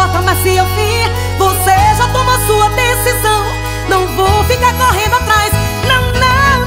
importa mais se eu vir. Você já tomou sua decisão, não vou ficar correndo atrás. Não, não,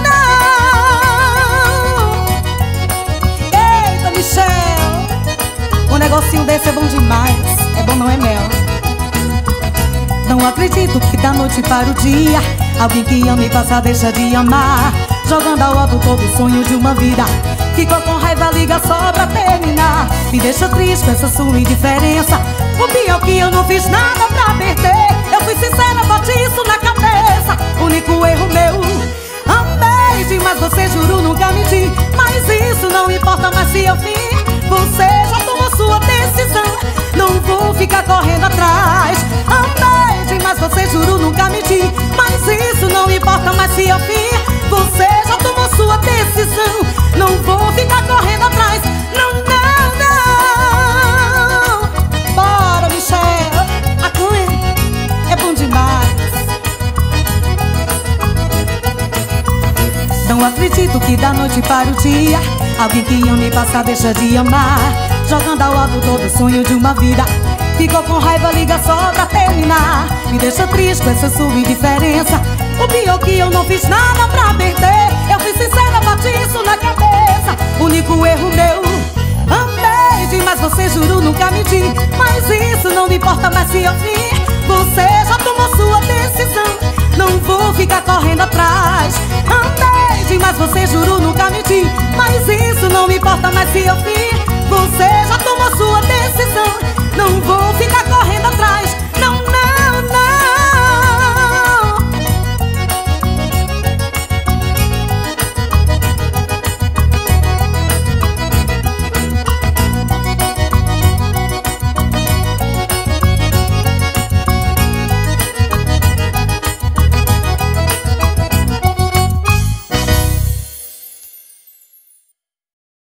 não. Eita, Michel, um negocinho desse é bom demais. É bom, não é, mel? Não acredito que da noite para o dia alguém que ama e passa deixa de amar, jogando ao alto todo o sonho de uma vida. Ficou com raiva, liga só pra terminar. Me deixa triste com essa sua indiferença. O pior que eu não fiz nada pra perder. Eu fui sincera, bote isso na cabeça. Único erro meu. Amei demais você, juro nunca menti. Mas isso não importa mais se eu vir. Você já tomou sua decisão, não vou ficar correndo atrás. Amei demais você, juro nunca menti. Mas isso não importa mais se eu vir. Você já tomou sua decisão, não vou ficar correndo atrás. Não, não, não. Bora, Michel, a cunha é bom demais. Não acredito que da noite para o dia alguém que ama e passa deixa de amar, jogando ao alto todo o sonho de uma vida. Ficou com raiva, liga só pra terminar. Me deixa triste com essa sua indiferença. O pior que eu não fiz nada pra perder. Eu fui sincera, bati isso na cabeça. Único erro meu. Amei demais você, juro nunca menti. Mas isso não me importa mais se eu vir. Você já tomou sua decisão, não vou ficar correndo atrás. Amei demais você, juro nunca menti. Mas isso não me importa mais se eu vir. Você já tomou sua decisão, não vou ficar